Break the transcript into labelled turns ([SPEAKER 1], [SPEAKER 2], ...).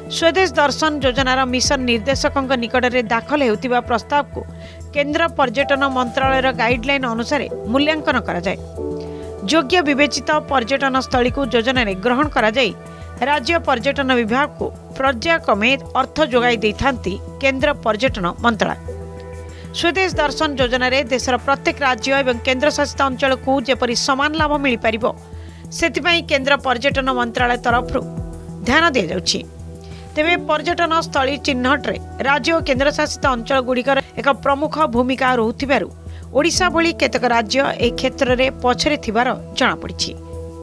[SPEAKER 1] स्वदेश दर्शन योजनार मिशन निर्देशकों निकट में दाखल होता प्रस्ताव को केंद्र पर्यटन मंत्रालय गाइडलाइन अनुसार मूल्यांकन करा जाए। योग्य विवेचित पर्यटन स्थली को योजना रे ग्रहण करा जाए राज्य पर्यटन विभाग को पर्यायक्रमे अर्थ जोगाई देथांती केंद्र पर्यटन मंत्रालय। स्वदेश दर्शन योजना रे देशर प्रत्येक राज्य एवं केंद्र शासित अंचल को जेपरी समान लाभ मिल पारिबो सेतिपई केंद्र पर्यटन मंत्रालय तरफ ध्यान दिया जाउछि। तेबे पर्यटन स्थली चिन्हट रे राज्य और केंद्र शासित अंचल गुड़िकर एक प्रमुख भूमिका रहुथिबारु ओडिशा भली केतक राज्य ए क्षेत्र रे पछरे थिबार जଣା पड़िछि।